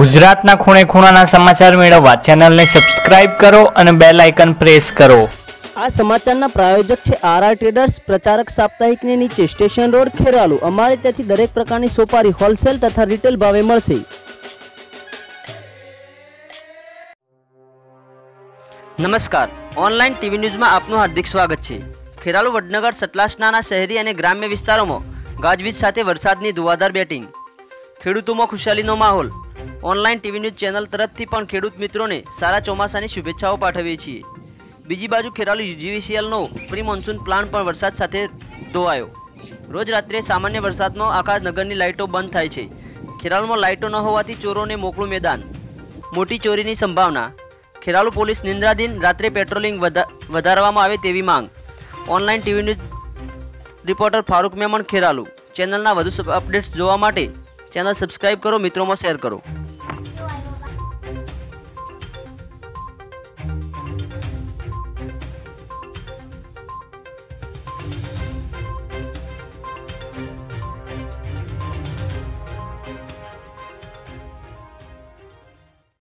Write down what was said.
ગુજરાતના ખૂણે ખૂણાના સમાચાર મેળવવા ચેનલને સબસ્ક્રાઇબ કરો અને બેલ આઇકન પ્રેસ કરો। આ સમાચારના પ્રાયોજક છે આરઆર ટ્રેડર્સ, પ્રચારક સાપ્તાહિકની નીચે, સ્ટેશન રોડ, ખેરાલુ। અમારે ત્યાંથી દરેક પ્રકારની સોપારી હોલસેલ તથા રિટેલ ભાવે મળશે। નમસ્કાર, ઓનલાઈન ટીવી ન્યૂઝમાં આપનું હાર્દિક સ્વાગત છે। ખેરાલુ, વડનગર, સતલાસનાના શહેરી અને ગ્રામ્ય વિસ્તારોમાં ગાજવીજ સાથે વરસાદની ધુવાધાર બેટિંગ, ખેડૂતોમાં ખુશાલીનો માહોલ। ઓનલાઈન ટીવી ન્યૂઝ ચેનલ તરફથી પણ ખેડૂત મિત્રોને સારા ચોમાસાની શુભેચ્છાઓ પાઠવીએ છીએ। બીજી બાજુ ખેરાલુ યુજીવીસીએલનો પ્રી મોન્સૂન પ્લાન પણ વરસાદ સાથે ધોવાયો। રોજ રાત્રે સામાન્ય વરસાદમાં આખા નગરની લાઇટો બંધ થાય છે। ખેરાલુમાં લાઇટો ન હોવાથી ચોરોને મોકળું મેદાન, મોટી ચોરીની સંભાવના। ખેરાલુ પોલીસ નિંદ્રાધીન, રાત્રે પેટ્રોલિંગ વધારવામાં આવે તેવી માંગ। Online TV news reporter Farooq Memon, Kheralu. ચેનલના વધુ અપડેટ્સ જોવા માટે ચેનલ સબસ્ક્રાઇબ કરો, મિત્રોમાં શેર કરો।